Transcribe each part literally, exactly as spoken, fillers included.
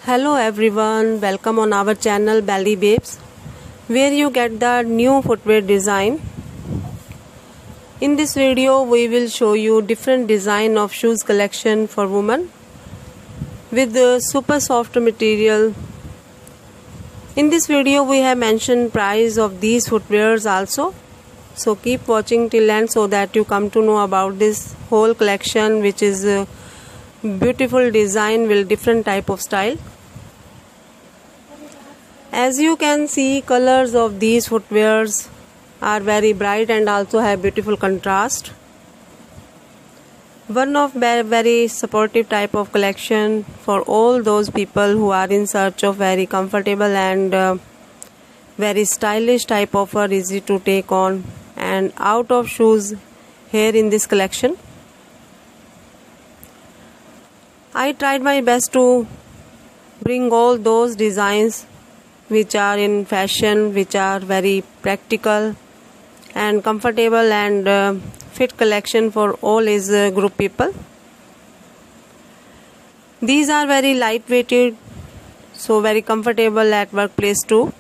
Hello everyone, welcome on our channel Belly Babes, where you get the new footwear design. In this video we will show you different design of shoes collection for women with the super soft material. In this video we have mentioned price of these footwears also, so keep watching till end so that you come to know about this whole collection, which is a beautiful design with different type of style. As you can see, colors of these footwears are very bright and also have beautiful contrast. One of very supportive type of collection for all those people who are in search of very comfortable and uh, very stylish type of a easy to take on and out of shoes here in this collection. I tried my best to bring all those designs which are in fashion, which are very practical and comfortable and uh, fit collection for all age uh, group people. These are very lightweighted, so very comfortable at workplace too.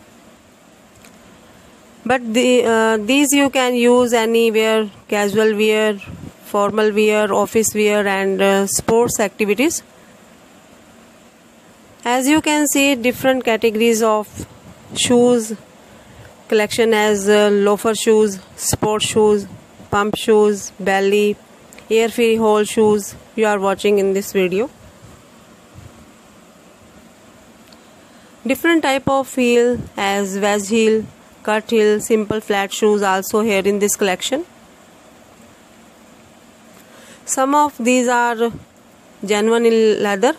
But the, uh, these you can use anywhere, casual wear, formal wear, office wear and uh, sports activities. As you can see, different categories of shoes collection as uh, loafer shoes, sport shoes, pump shoes, belly, air free hole shoes you are watching in this video. Different type of heel as wedge heel, cut heel, simple flat shoes also here in this collection. Some of these are genuine in leather.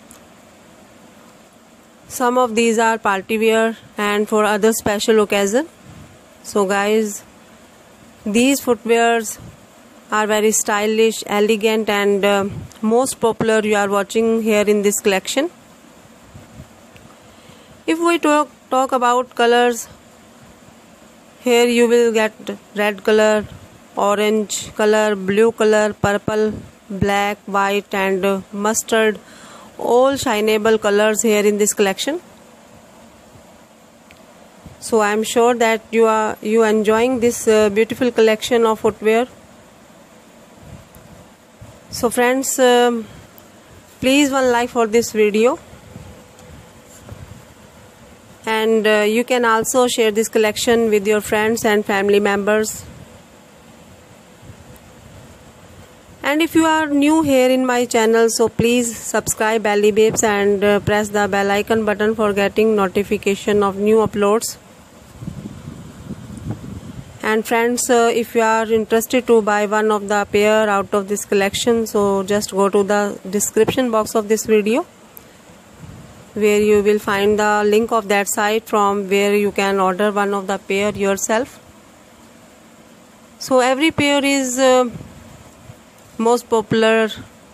Some of these are party wear and for other special occasion. So guys, these footwears are very stylish, elegant and uh, most popular you are watching here in this collection. If we talk, talk about colors, here you will get red color, orange color, blue color, purple, black, white and uh, mustard. All shineable colors here in this collection. So I am sure that you are you enjoying this uh, beautiful collection of footwear. So friends, um, please one like for this video, and uh, you can also share this collection with your friends and family members. And if you are new here in my channel, so please subscribe Belly Babes and uh, press the bell icon button for getting notification of new uploads. And friends, uh, if you are interested to buy one of the pair out of this collection, so just go to the description box of this video, where you will find the link of that site from where you can order one of the pair yourself. So every pair is uh, most popular,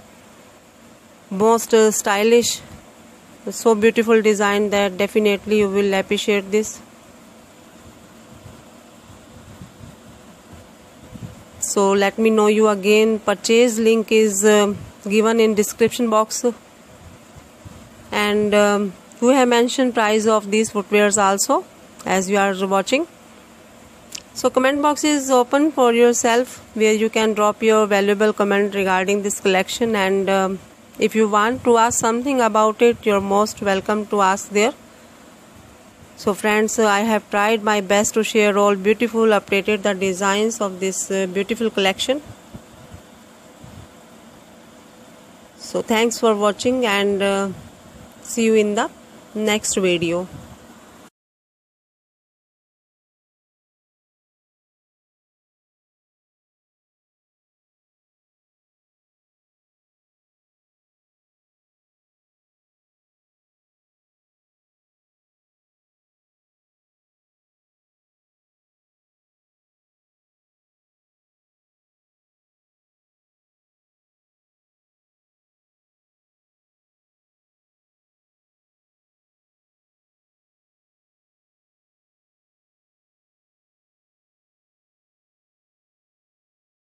most uh, stylish, so beautiful design that definitely you will appreciate this. So let me know you again. Purchase link is uh, given in description box, and um, we have mentioned price of these footwears also as you are watching. So comment box is open for yourself, where you can drop your valuable comment regarding this collection, and um, if you want to ask something about it, you're most welcome to ask there. So friends, uh, I have tried my best to share all beautiful updated the designs of this uh, beautiful collection. So thanks for watching, and uh, see you in the next video.